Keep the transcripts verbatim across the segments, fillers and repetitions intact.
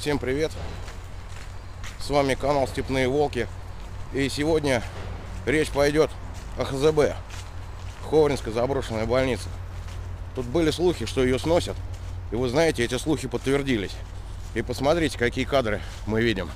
Всем привет! С вами канал Степные Волки. И сегодня речь пойдет о ха зэ бэ, Ховринская заброшенная больница. Тут были слухи, что ее сносят. И вы знаете, эти слухи подтвердились. И посмотрите, какие кадры мы видим.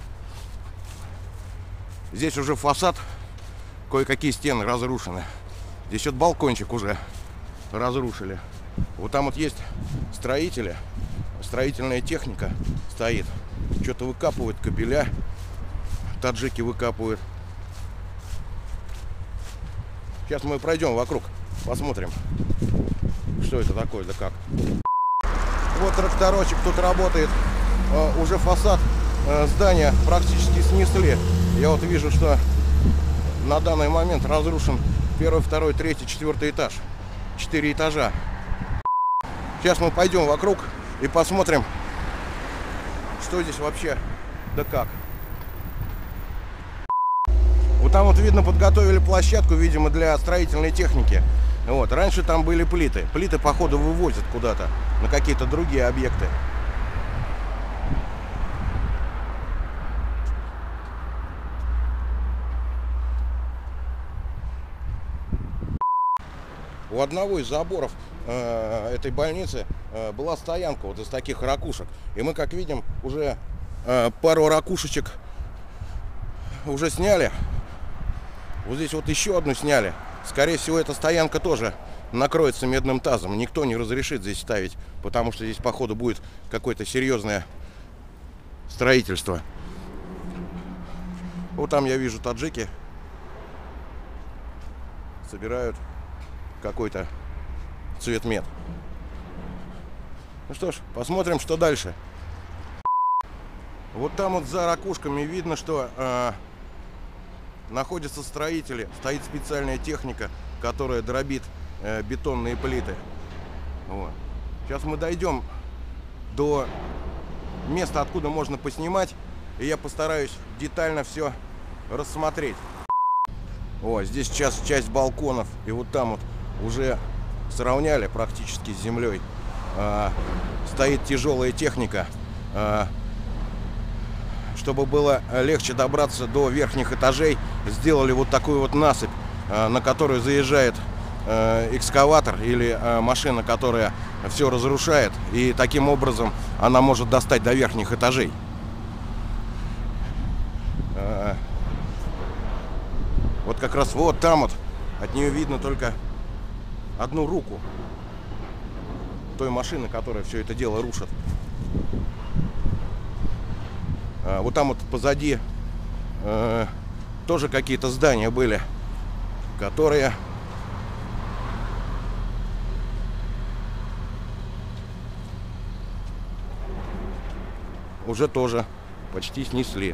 Здесь уже фасад, кое-какие стены разрушены. Здесь вот балкончик уже разрушили. Вот там вот есть строители, строительная техника стоит. Что-то выкапывают, кабеля. Таджики выкапывают. Сейчас мы пройдем вокруг, посмотрим, что это такое, да как. Вот тракторочек тут работает. Уже фасад здания практически снесли. Я вот вижу, что на данный момент разрушен первый, второй, третий, четвертый этаж. Четыре этажа. Сейчас мы пойдем вокруг и посмотрим, что здесь вообще, да как. Вот там вот видно, подготовили площадку, видимо, для строительной техники. Вот. Раньше там были плиты. Плиты, походу, вывозят куда-то на какие-то другие объекты. У одного из заборов э, этой больницы э, была стоянка вот из таких ракушек. И мы, как видим, уже э, пару ракушечек уже сняли. Вот здесь вот еще одну сняли. Скорее всего, эта стоянка тоже накроется медным тазом. Никто не разрешит здесь ставить, потому что здесь, походу, будет какое-то серьезное строительство. Вот там я вижу, таджики собирают какой-то цветмет. Ну что ж, посмотрим, что дальше. Вот там вот за ракушками видно, что э, находятся строители, стоит специальная техника, которая дробит э, бетонные плиты. Вот. Сейчас мы дойдем до места, откуда можно поснимать, и я постараюсь детально все рассмотреть. О, здесь сейчас часть балконов, и вот там вот уже сравняли практически с землей. А, стоит тяжелая техника. А, чтобы было легче добраться до верхних этажей, сделали вот такую вот насыпь, а, на которую заезжает а, экскаватор или а, машина, которая все разрушает, и таким образом она может достать до верхних этажей. А, вот как раз вот там вот от нее видно только одну руку той машины, которая все это дело рушит. А, вот там вот позади э, тоже какие-то здания были, которые уже тоже почти снесли.